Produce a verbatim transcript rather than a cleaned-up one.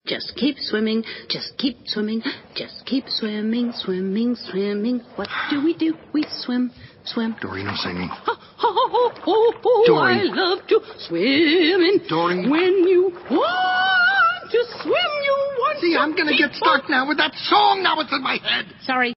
Just keep swimming, just keep swimming, just keep swimming, swimming, swimming. What do we do? We swim, swim. Doreen, singing. Oh, oh, oh, oh, Doreen. I love to swim in. Doreen. When you want to swim, you want See, to I'm going to keep get stuck now with that song. Now it's in my head. Sorry.